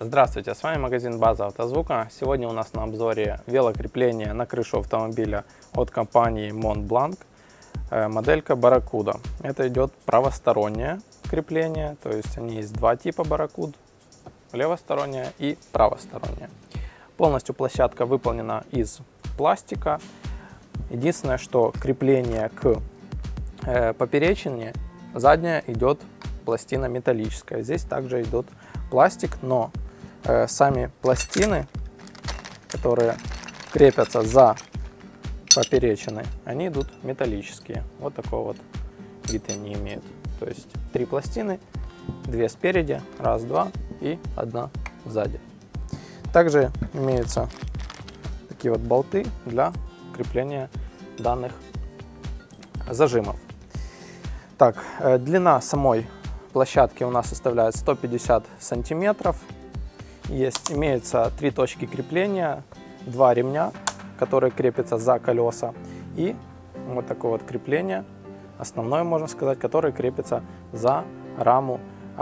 Здравствуйте, с вами магазин База Автозвука. Сегодня у нас на обзоре велокрепление на крышу автомобиля от компании Montblanc, моделька Barracuda. Это идет правостороннее крепление, то есть они есть два типа Barracuda, левостороннее и правостороннее. Полностью площадка выполнена из пластика. Единственное, что крепление к поперечине задняя идет пластина металлическая. Здесь также идет пластик, но сами пластины, которые крепятся за поперечиной, они идут металлические. Вот такой вот вид они имеют. То есть три пластины, две спереди, раз, два и одна сзади. Также имеются такие вот болты для крепления данных зажимов. Так, длина самой площадки у нас составляет 150 сантиметров. Имеются три точки крепления, два ремня, которые крепятся за колеса, и вот такое вот крепление, основное, можно сказать, которое крепится за раму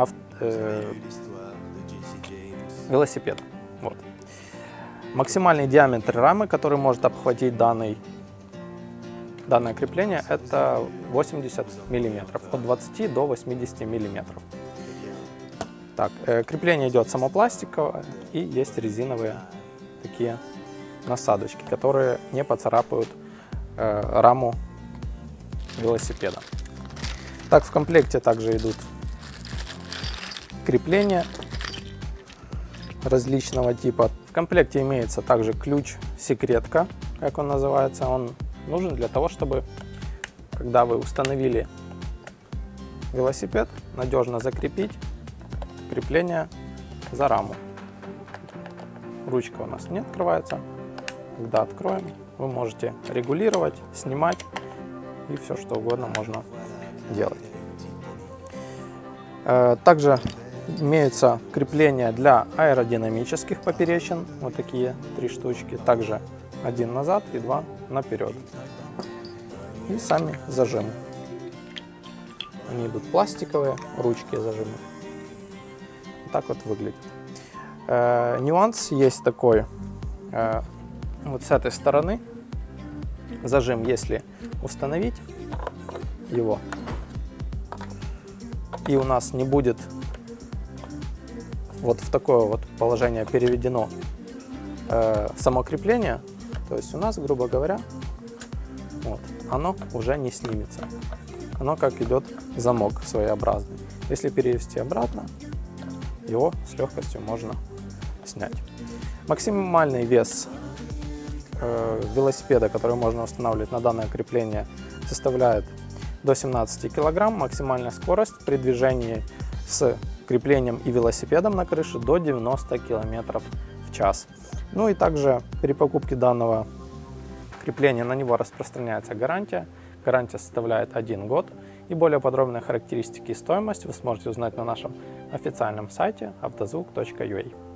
велосипеда. Вот. Максимальный диаметр рамы, который может обхватить данное крепление, это 80 мм, от 20 до 80 мм. Так, крепление идет самопластиковое, и есть резиновые такие насадочки, которые не поцарапают раму велосипеда. Так, в комплекте также идут крепления различного типа. В комплекте имеется также ключ-секретка, как он называется. Он нужен для того, чтобы, когда вы установили велосипед, надежно закрепить крепление за раму. Ручка у нас не открывается. Когда откроем, вы можете регулировать, снимать, и все что угодно можно делать. Также имеются крепления для аэродинамических поперечин. Вот такие три штучки. Также один назад и два наперед. И сами зажимы. Они идут пластиковые, ручки зажимы. Так вот выглядит. Нюанс есть такой. Вот с этой стороны зажим, если установить его, и у нас не будет вот в такое вот положение переведено само крепление, то есть у нас, грубо говоря, вот, оно уже не снимется. Оно как идет замок своеобразный. Если перевести обратно, его с легкостью можно снять. Максимальный вес велосипеда, который можно устанавливать на данное крепление, составляет до 17 кг. Максимальная скорость при движении с креплением и велосипедом на крыше до 90 км в час. Ну и также при покупке данного крепления на него распространяется гарантия. Гарантия составляет 1 год. И более подробные характеристики и стоимость вы сможете узнать на нашем официальном сайте автозвук.ua.